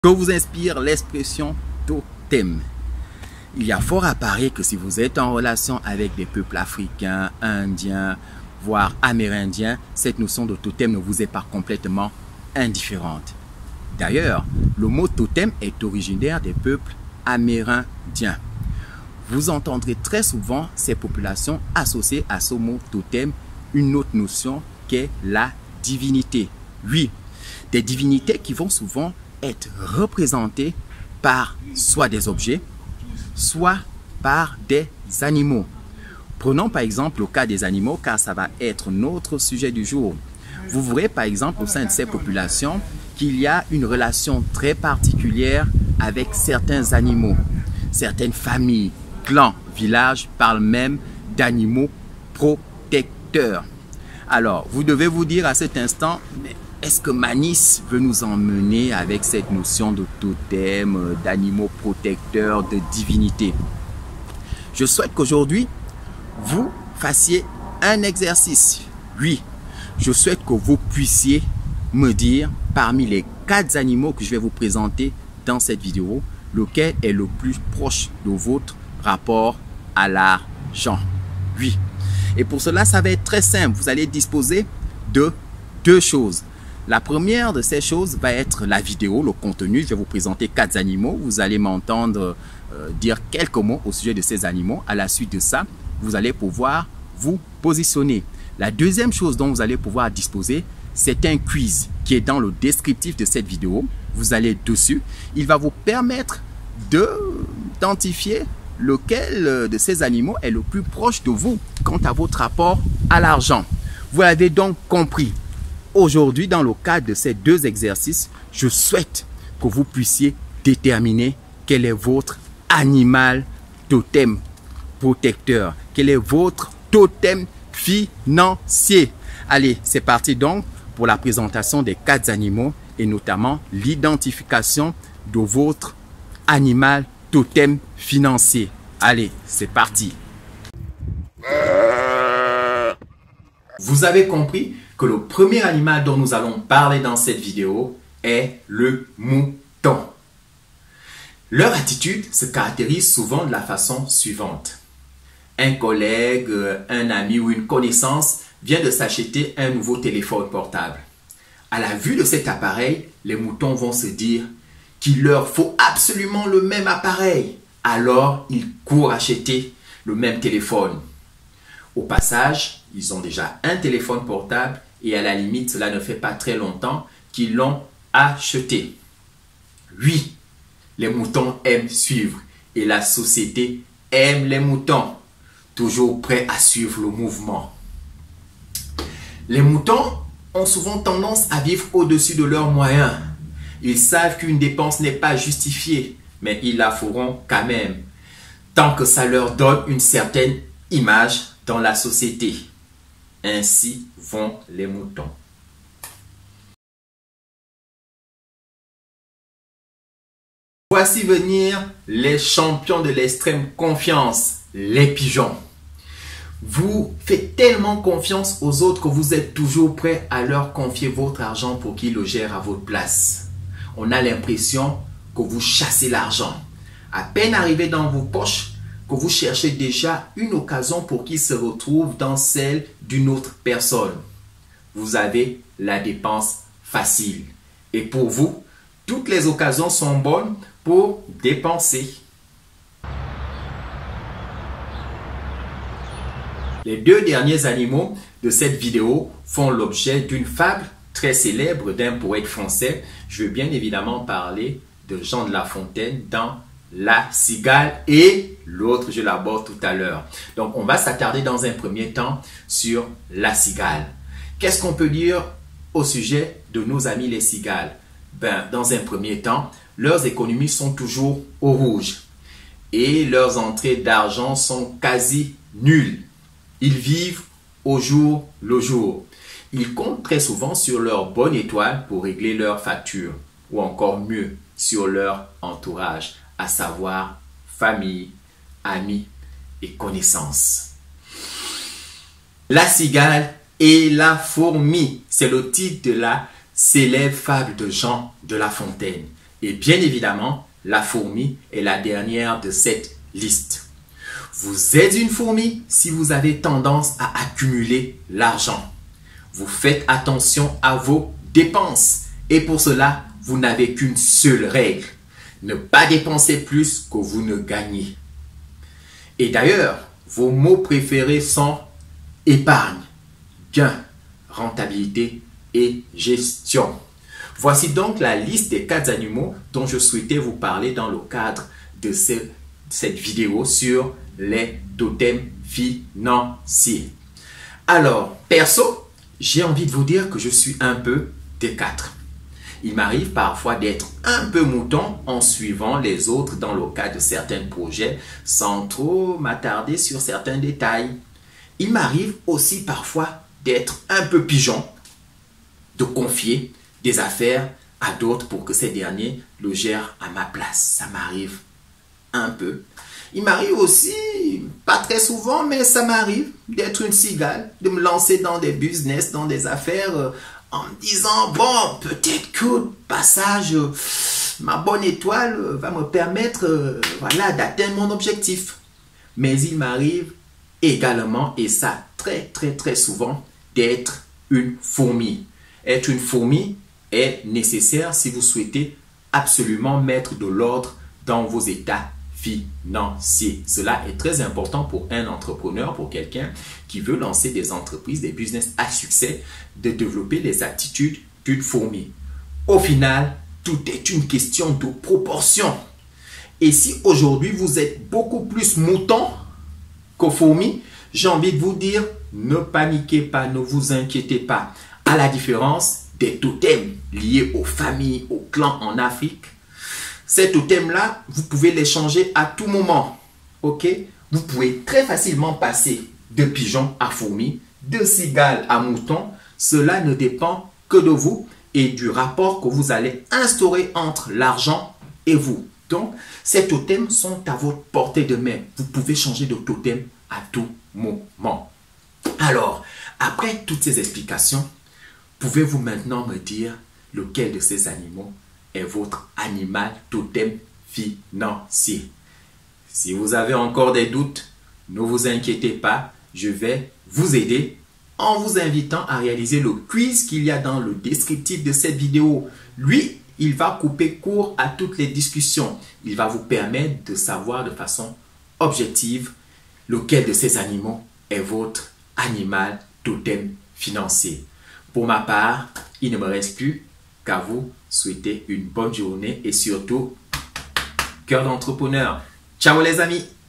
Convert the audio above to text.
Que vous inspire l'expression totem? Il y a fort à parier que si vous êtes en relation avec des peuples africains, indiens, voire amérindiens, cette notion de totem ne vous est pas complètement indifférente. D'ailleurs, le mot totem est originaire des peuples amérindiens. Vous entendrez très souvent ces populations associer à ce mot totem une autre notion qu'est la divinité. Oui, des divinités qui vont souvent être représentées par soit des objets, soit par des animaux. Prenons par exemple le cas des animaux, car ça va être notre sujet du jour. Vous verrez par exemple au sein de ces populations qu'il y a une relation très particulière avec certains animaux. Certaines familles, clans, villages parlent même d'animaux protecteurs. Alors, vous devez vous dire à cet instant, mais est-ce que Manis veut nous emmener avec cette notion de totem, d'animaux protecteurs, de divinité? Je souhaite qu'aujourd'hui, vous fassiez un exercice. Oui, je souhaite que vous puissiez me dire, parmi les 4 animaux que je vais vous présenter dans cette vidéo, lequel est le plus proche de votre rapport à l'argent. Oui. Et pour cela, ça va être très simple. Vous allez disposer de 2 choses. La première de ces choses va être la vidéo, le contenu. Je vais vous présenter 4 animaux. Vous allez m'entendre dire quelques mots au sujet de ces animaux. À la suite de ça, vous allez pouvoir vous positionner. La deuxième chose dont vous allez pouvoir disposer, c'est un quiz qui est dans le descriptif de cette vidéo. Vous allez dessus. Il va vous permettre d'identifier lequel de ces animaux est le plus proche de vous quant à votre rapport à l'argent. Vous l'avez donc compris. Aujourd'hui, dans le cadre de ces 2 exercices, je souhaite que vous puissiez déterminer quel est votre animal totem protecteur, quel est votre totem financier. Allez, c'est parti donc pour la présentation des 4 animaux et notamment l'identification de votre animal totem financier. Allez, c'est parti. Vous avez compris que le premier animal dont nous allons parler dans cette vidéo est le mouton. Leur attitude se caractérise souvent de la façon suivante. Un collègue, un ami ou une connaissance vient de s'acheter un nouveau téléphone portable. À la vue de cet appareil, les moutons vont se dire qu'il leur faut absolument le même appareil. Alors, ils courent acheter le même téléphone. Au passage, ils ont déjà un téléphone portable et à la limite, cela ne fait pas très longtemps qu'ils l'ont acheté. Oui, les moutons aiment suivre et la société aime les moutons, toujours prêts à suivre le mouvement. Les moutons ont souvent tendance à vivre au-dessus de leurs moyens. Ils savent qu'une dépense n'est pas justifiée, mais ils la feront quand même, tant que ça leur donne une certaine image dans la société. Ainsi vont les moutons. Voici venir les champions de l'extrême confiance, les pigeons. Vous faites tellement confiance aux autres que vous êtes toujours prêt à leur confier votre argent pour qu'ils le gèrent à votre place. On a l'impression que vous chassez l'argent. À peine arrivé dans vos poches, que vous cherchez déjà une occasion pour qu'il se retrouve dans celle d'une autre personne. Vous avez la dépense facile. Et pour vous, toutes les occasions sont bonnes pour dépenser. Les 2 derniers animaux de cette vidéo font l'objet d'une fable très célèbre d'un poète français. Je veux bien évidemment parler de Jean de La Fontaine dans La Cigale et l'autre, je l'aborde tout à l'heure. Donc, on va s'attarder dans un premier temps sur la cigale. Qu'est-ce qu'on peut dire au sujet de nos amis les cigales? Dans un premier temps, leurs économies sont toujours au rouge et leurs entrées d'argent sont quasi nulles. Ils vivent au jour le jour. Ils comptent très souvent sur leur bonne étoile pour régler leurs factures ou encore mieux, sur leur entourage, à savoir famille, amis et connaissances. La cigale et la fourmi, c'est le titre de la célèbre fable de Jean de La Fontaine. Et bien évidemment, la fourmi est la dernière de cette liste. Vous êtes une fourmi si vous avez tendance à accumuler l'argent. Vous faites attention à vos dépenses. Et pour cela, vous n'avez qu'une seule règle. Ne pas dépenser plus que vous ne gagnez. Et d'ailleurs, vos mots préférés sont épargne, gain, rentabilité et gestion. Voici donc la liste des 4 animaux dont je souhaitais vous parler dans le cadre de cette vidéo sur les totems financiers. Alors, perso, j'ai envie de vous dire que je suis un peu des 4. Il m'arrive parfois d'être un peu mouton en suivant les autres dans le cadre de certains projets sans trop m'attarder sur certains détails. Il m'arrive aussi parfois d'être un peu pigeon, de confier des affaires à d'autres pour que ces derniers le gèrent à ma place. Ça m'arrive un peu. Il m'arrive aussi, pas très souvent, mais ça m'arrive d'être une cigale, de me lancer dans des business, dans des affaires en me disant, bon, peut-être que le passage, ma bonne étoile va me permettre voilà, d'atteindre mon objectif. Mais il m'arrive également, et ça très souvent, d'être une fourmi. Être une fourmi est nécessaire si vous souhaitez absolument mettre de l'ordre dans vos états financiers. Cela est très important pour un entrepreneur, pour quelqu'un qui veut lancer des entreprises, des business à succès, de développer les attitudes d'une fourmi. Au final, tout est une question de proportion. Et si aujourd'hui vous êtes beaucoup plus mouton que fourmi, j'ai envie de vous dire, ne paniquez pas, ne vous inquiétez pas. À la différence des totems liés aux familles, aux clans en Afrique, ces totems-là, vous pouvez les changer à tout moment. Ok? Vous pouvez très facilement passer de pigeon à fourmi, de cigale à mouton. Cela ne dépend que de vous et du rapport que vous allez instaurer entre l'argent et vous. Donc, ces totems sont à votre portée de main. Vous pouvez changer de totem à tout moment. Alors, après toutes ces explications, pouvez-vous maintenant me dire lequel de ces animaux est votre animal totem financier? Si vous avez encore des doutes, ne vous inquiétez pas, je vais vous aider en vous invitant à réaliser le quiz qu'il y a dans le descriptif de cette vidéo. Lui, il va couper court à toutes les discussions. Il va vous permettre de savoir de façon objective lequel de ces animaux est votre animal totem financier. Pour ma part, il ne me reste plus qu'à vous souhaiter une bonne journée et surtout, cœur d'entrepreneur. Ciao les amis!